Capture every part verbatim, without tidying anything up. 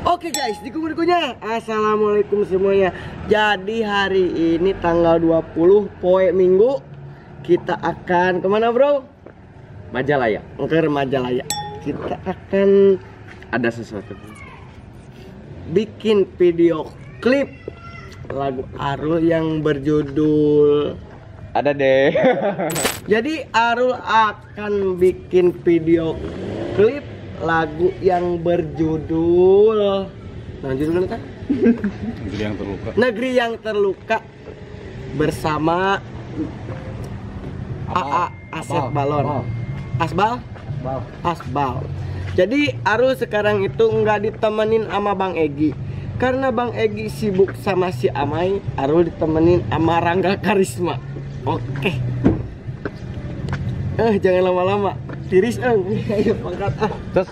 Oke guys, dikumpul-kumpulnya. Assalamualaikum semuanya. Jadi hari ini tanggal dua puluh poe minggu, kita akan kemana bro? Majalaya, ke Majalaya. Kita akan ada sesuatu, bikin video klip lagu Arul yang berjudul ada deh. Jadi Arul akan bikin video klip lagu yang berjudul, nah judulnya kan? Negeri yang terluka. Negeri yang terluka bersama A A Asep Balon. Asbal? Asbal. Asbal. Jadi Arul sekarang itu nggak ditemenin sama Bang Egi karena Bang Egi sibuk sama si Amai. Arul ditemenin sama Rangga Karisma. Oke. Eh jangan lama-lama, tiris eng. Ayo pangkat ah. Terus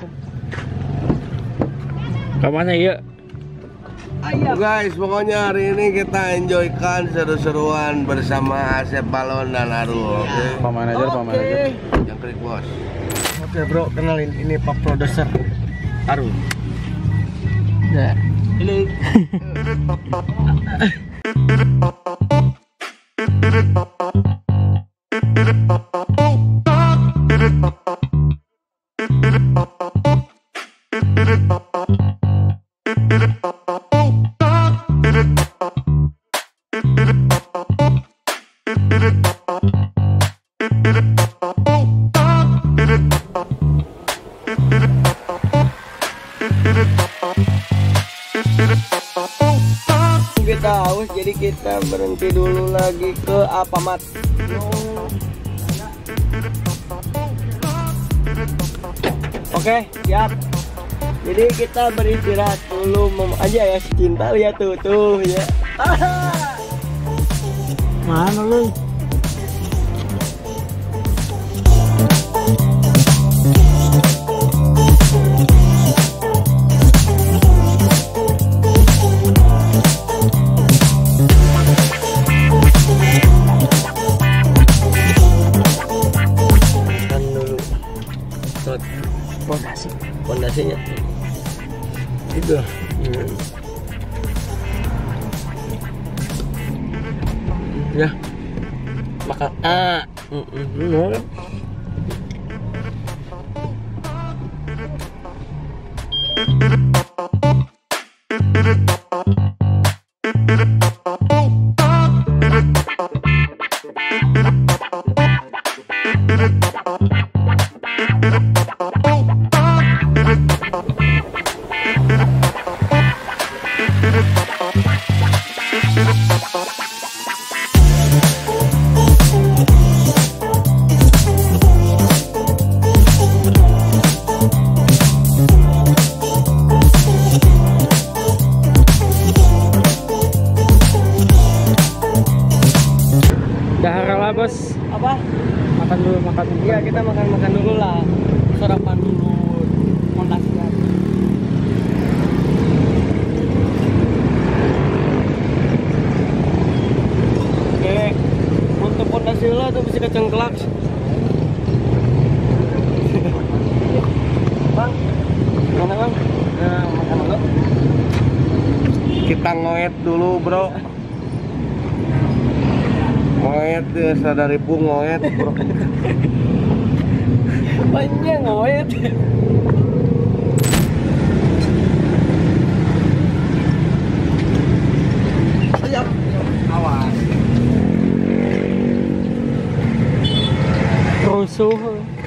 kemana ya? Ayo guys, pokoknya hari ini kita enjoykan seru-seruan bersama Asep Balon dan Arul. Oke. Pak manajer, Pak manajer. Yang klik bos. Oke bro, kenalin ini Pak Produser Arul. Ya. Halo. Kita haus, jadi kita berhenti dulu lagi ke Alfamart. Oke, siap. Jadi kita beristirahat dulu mem aja ya, si Cinta lihat tuh tuh ya. Mana lu? Pondasi, pondasinya itu. Hmm. Ya, makan ah, mm -mm. Dahara bos. Apa? Makan dulu, makan dulu. Iya, kita makan-makan dulu lah. Sarapan dulu. Pondasi. Oke. Untuk pondasi lah tuh bisa kecengklak. Bang, mana bang? Nah, makan dulu. Kita ngoet dulu bro. Ngoet ya, sadari pun ngoet bro. Banyak ngoet. Siap. Awas. Rusuh.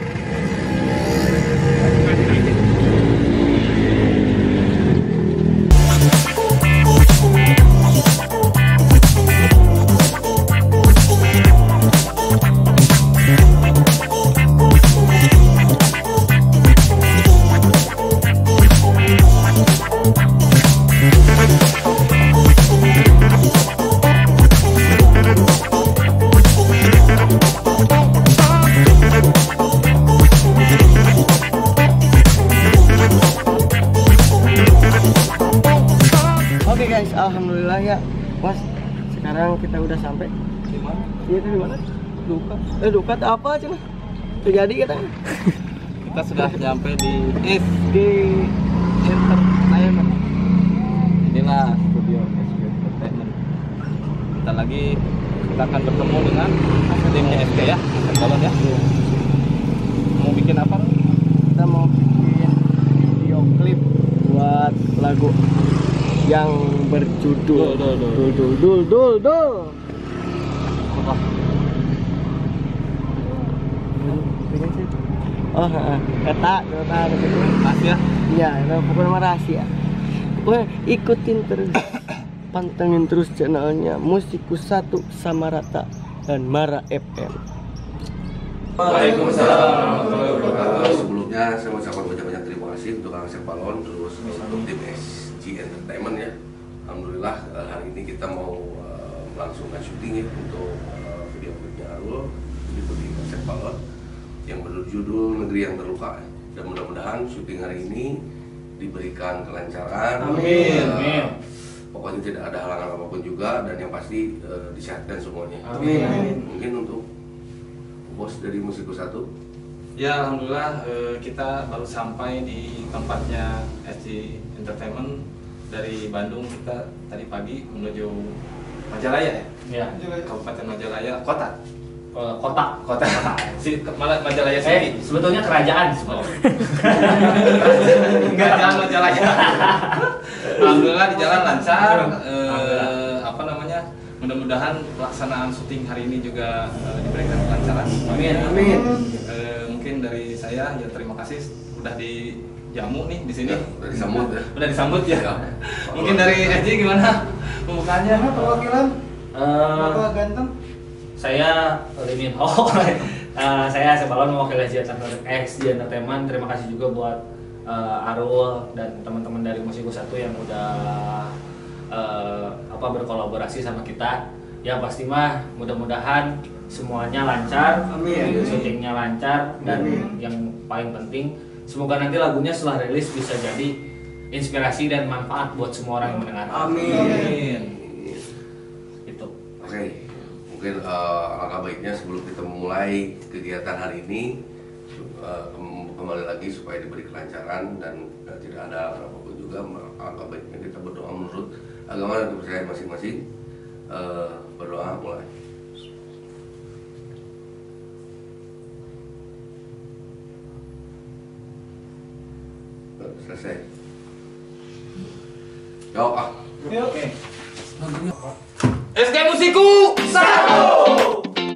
Guys, alhamdulillah ya, Mas. Sekarang kita udah sampai. Di mana? Itu di mana? Duka. Eh, duka apa aja lah. Terjadi kita. Kita sudah sampai di S D Entertainment. lagi kita akan bertemu dengan timnya S K ya, Asep Balon ya. Mau bikin apa? Kita mau bikin video klip buat lagu yang berjudul Dul, dul, dul. dul dul dul dul dul. Oh, heeh. Eta, eta Rahasia. ya, itu pokoknya mah rahasia. Pokoknya ikutin terus, pantengin terus channelnya Musikus Satu sama Rata dan Mara F M. Waalaikumsalam warahmatullahi wabarakatuh. Sebelumnya saya mengucapkan banyak-banyak terima kasih untuk Kang Asep Balon terus untuk tim S G Entertainment ya. Alhamdulillah eh, hari ini kita mau eh, melangsungkan syuting ya untuk eh, video klipnya Arul diikuti Asep Balon yang berjudul Negeri yang Terluka. Dan mudah-mudahan syuting hari ini diberikan kelancaran. Amin. Eh, Amin. Pokoknya tidak ada halangan apapun juga dan yang pasti eh, disehatkan semuanya. Amin. Mungkin untuk bos dari Musikus Satu. Ya alhamdulillah eh, kita baru sampai di tempatnya S G Entertainment dari Bandung. Kita tadi pagi menuju Majalaya ya, Ya. Kabupaten Majalaya kota. Eh, Kota. Kota. Si malah Majalaya Eh, City. sebetulnya kerajaan sebenarnya. Enggak jalan Majalaya. Alhamdulillah di jalan lancar. Eh, Alhamdulillah. apa namanya? Mudah-mudahan pelaksanaan syuting hari ini juga eh, diberikan kelancaran. Amin. Amin. Eh, mungkin dari saya ya terima kasih udah dijamu nih di sini. Ya, udah disambut ya. Udah disambut ya. Ya. Mungkin dari S J gimana pembukaannya? Perwakilan Eh, Bapak Ganteng. saya Limin oh eh, saya Sebalon mewakili S G Entertainment, S G Entertainment. Terima kasih juga buat eh, Arul dan teman-teman dari Musikus Satu yang udah eh, apa berkolaborasi sama kita. Ya pasti mah mudah-mudahan semuanya lancar, Amin. syutingnya lancar dan Amin. yang paling penting semoga nanti lagunya setelah rilis bisa jadi inspirasi dan manfaat buat semua orang yang mendengarkan. Amin. Itu. Oke, mungkin eh, alangkah baiknya sebelum kita memulai kegiatan hari ini eh, kem- kembali lagi supaya diberi kelancaran dan eh, tidak ada apapun juga. Alangkah baiknya kita berdoa menurut agama dan kepercayaan masing-masing. Eh, berdoa mulai. Eh, Selesai. Jawab ah. Oke. S K Musiku Satu.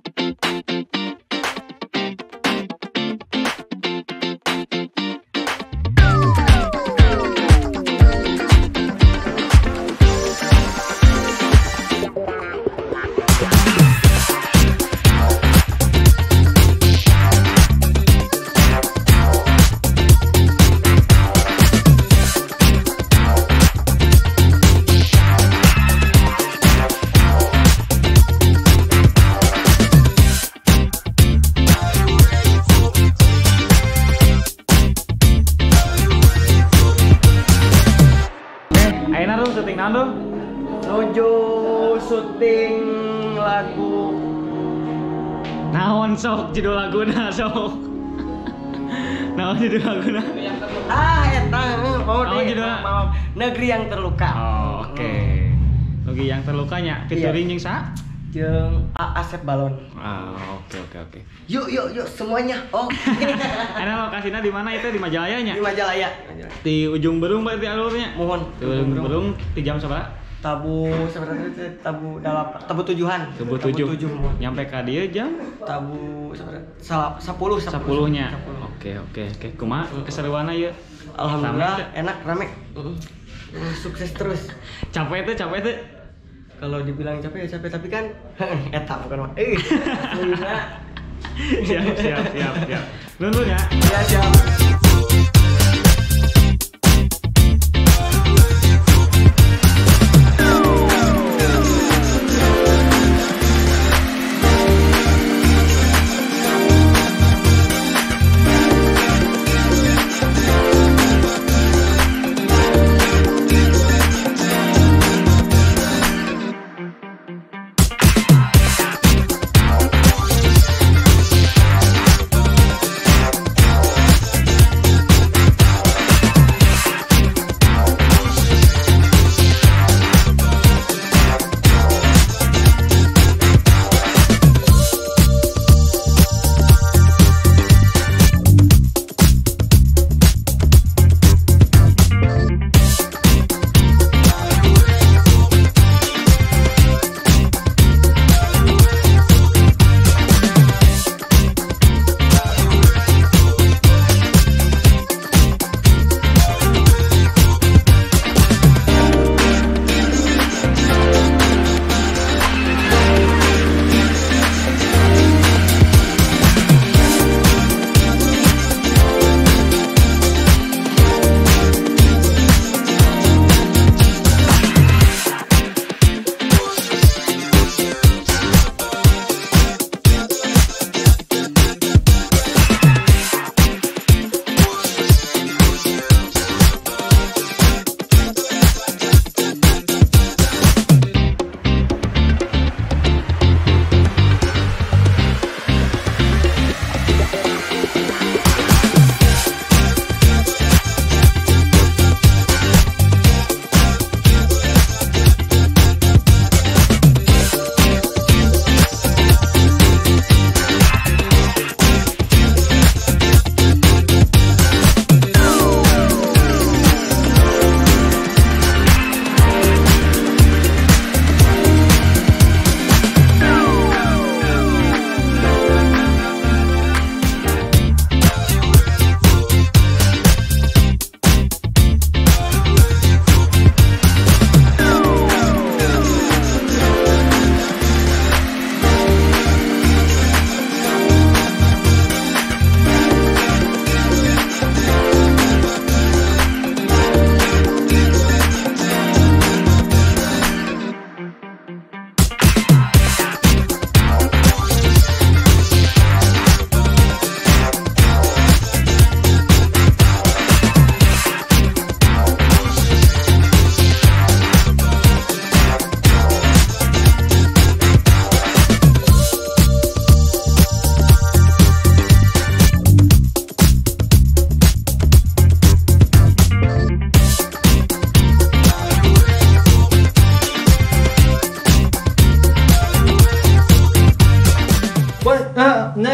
Ayeuna dong syuting naon dong? Nuju syuting lagu Naon sok judul laguna sok. Naon judul laguna? ah eta mau Oh, di judulnya? maaf, Negeri yang Terluka. Oh, oke. Lagi yang terlukanya featuring jeung sa? Jeung A- Asep Balon. Ah, oke oke oke. Yuk yuk yuk semuanya. Oh. Ana lokasinya di mana itu di Majalaya nya? Di Majalaya. Di ujung Berung berarti alurnya. Mohon. Di ujung Berung di jam sabaraha? Tabu sebenarnya itu tabu delapan, tabu tujuhan. Subuh tujuh. mohon. Nyampe ka dieu jam Tabu sebenarnya salah sepuluh sepuluh-nya. Oke oke oke. Kumaha keseruanna ieu? Alhamdulillah Rame teh? enak rame. Mm. Sukses terus. Capek teh, capek teh. Kalau dibilang capek ya capek tapi kan eta bukan mah. Eh. Alhamdulillah. Siap siap siap siap. Nunun ya. Ya siap.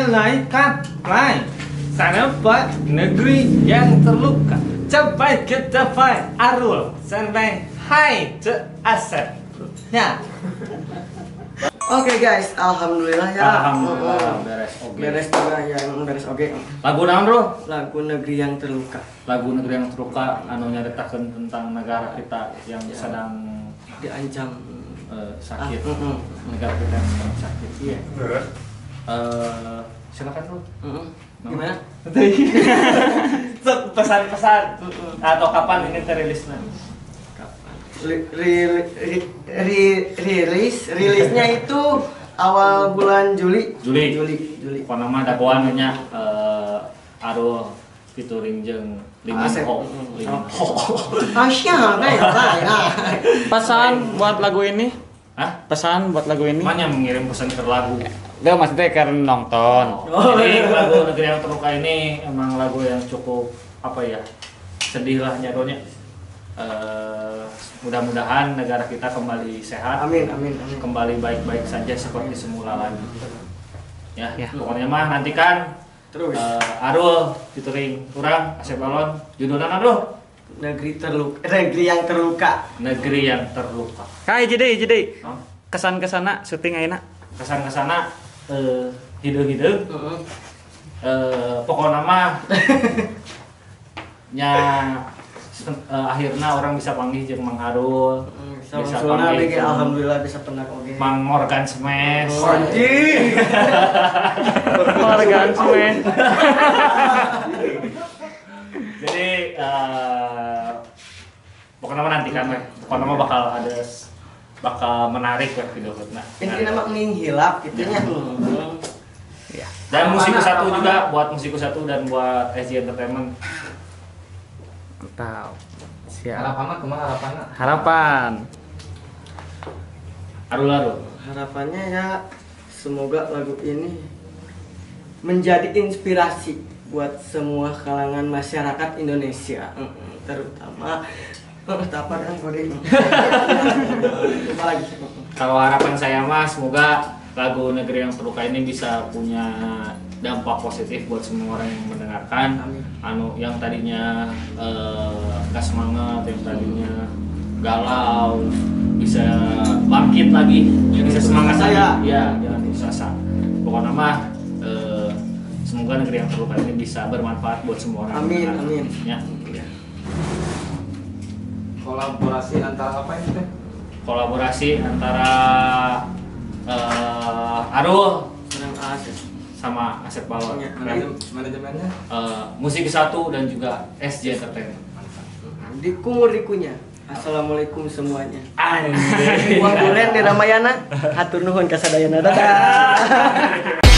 menaikkan fly sampai negeri yang terluka. Capai capai Arul sampai hai ce Asep. Ya. Oke guys, alhamdulillah ya. Alhamdulillah beres. Oke. Beres juga yang beres oke. Lagu naon, Bro? Lagu Negeri Yang Terluka. Lagu negeri yang terluka anu nyaritakeun tentang negara kita yang Ya. sedang Diancam eh, sakit. Ah, mm, mm. Negara kita yang sedang sakit. Iya. Eh, silakan, Bro. Mm-mm. Gimana? Sok pesan-pesan atau kapan ini terilisnya? Ri- ri- ri- ri- rilis rilisnya itu awal bulan Juli. Juli. Juli. Juli. Pokoknya mah dakwaan nya eh Arul featuring jeung Lee Min Asep. Ho. Mm. Lee Min Ho. Asya, kayak apa? Pesan buat lagu ini? Hah? Pesan buat lagu ini? Mana mengirim pesan ke lagu? Dia maksudnya karena nonton. Oh, jadi lagu negeri yang terluka ini emang lagu yang cukup apa ya? Sedih lah jatuhnya. Eh, mudah-mudahan negara kita kembali sehat. Amin, amin, amin. Kembali baik-baik saja seperti semula lagi. Ya, Ya. pokoknya mah nantikan Terus eh, Arul featuring kurang Asep Balon judulnya apa, Bro? negeri terluka, negeri yang terluka. Negeri yang terluka. Hai jadi jadi. No? Kesan kesana syuting ayeuna. Kesan kesana eh hideung-hideung Heeh. eh pokoknya mah nya eh, akhirnya orang bisa panggil jeung Mang Arul, Sama bisa Sulna panggil B G jeung alhamdulillah bisa pernah oke. Mang Morgan Smash. Oh, anjing. Organ semen. Jadi eh pokoknya mah nantikan weh. Pokoknya mah bakal ada bakal menarik weh video nah. Intinya mah menghilap gitunya. Hmm. Ya. Dan musikus Mana, satu mana? juga buat musikus satu dan buat S J Entertainment. Mantap. Siap. Harapannya kemana harapannya? Harapan. Arul Arul. Harapannya ya semoga lagu ini menjadi inspirasi buat semua kalangan masyarakat Indonesia, Mm, terutama eh, tapan kan kode. Apa lagi? Kalau harapan saya mah semoga lagu Negeri yang Terluka ini bisa punya dampak positif buat semua orang yang mendengarkan. Amin. Anu yang tadinya eh, gak semangat, yang tadinya galau bisa bangkit lagi, bisa semangat Saya. lagi. Ya, jangan putus asa. Pokoknya mah eh, semoga Negeri yang Terluka ini bisa bermanfaat buat semua orang. yang Amin, mendengarkan. amin. Ya. Kolaborasi antara apa ini teh? Kolaborasi antara eh, Arul Senang asik. sama Asep Balon. Ya, Manajem- Manajemennya? Eh, musik satu dan juga S J Entertainment. Di kumur dikunya. Assalamualaikum semuanya. Anjir. Uang duren di Ramayana. Hatur nuhun kasadayana. Dadah.